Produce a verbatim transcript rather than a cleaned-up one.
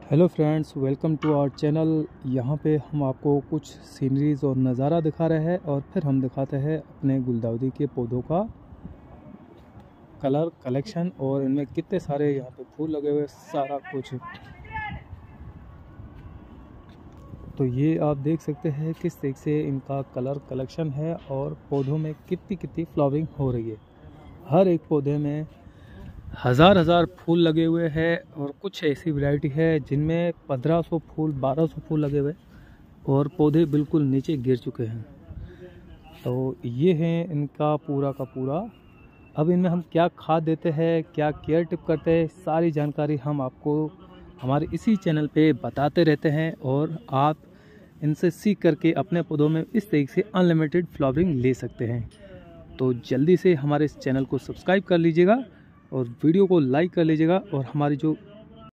Hello friends, welcome to our channel. यहाँ पे हम आपको कुछ सीनरीज और नज़ारा दिखा रहे हैं और फिर हम दिखाते हैं अपने गुलदाउदी के पौधों का कलर कलेक्शन और इनमें कितने सारे यहाँ पे फूल लगे हुए, सारा कुछ। तो ये आप देख सकते हैं किस तरीके से इनका कलर कलेक्शन है और पौधों में कितनी कितनी फ्लावरिंग हो रही है। हर एक पौधे में हज़ार हज़ार फूल लगे हुए हैं और कुछ ऐसी वैरायटी है जिनमें पंद्रह सौ फूल बारह सौ फूल लगे हुए और पौधे बिल्कुल नीचे गिर चुके हैं। तो ये है इनका पूरा का पूरा। अब इनमें हम क्या खाद देते हैं, क्या केयर टिप करते हैं, सारी जानकारी हम आपको हमारे इसी चैनल पे बताते रहते हैं और आप इनसे सीख करके अपने पौधों में इस तरीके से अनलिमिटेड फ्लावरिंग ले सकते हैं। तो जल्दी से हमारे इस चैनल को सब्सक्राइब कर लीजिएगा और वीडियो को लाइक कर लीजिएगा और हमारी जो